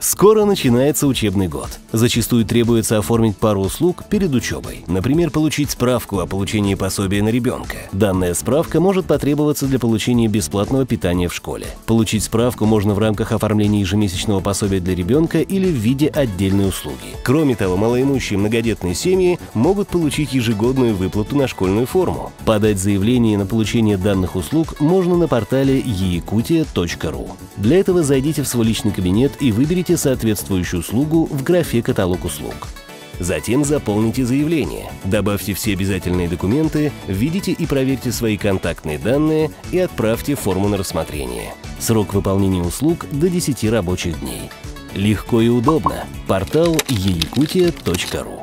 Скоро начинается учебный год. Зачастую требуется оформить пару услуг перед учебой. Например, получить справку о получении пособия на ребенка. Данная справка может потребоваться для получения бесплатного питания в школе. Получить справку можно в рамках оформления ежемесячного пособия для ребенка или в виде отдельной услуги. Кроме того, малоимущие многодетные семьи могут получить ежегодную выплату на школьную форму. Подать заявление на получение данных услуг можно на портале eyakutia.ru. Для этого зайдите в свой личный кабинет и выберите соответствующую услугу в графе «Каталог услуг». Затем заполните заявление, добавьте все обязательные документы, введите и проверьте свои контактные данные и отправьте форму на рассмотрение. Срок выполнения услуг до 10 рабочих дней. Легко и удобно. Портал eyakutia.ru.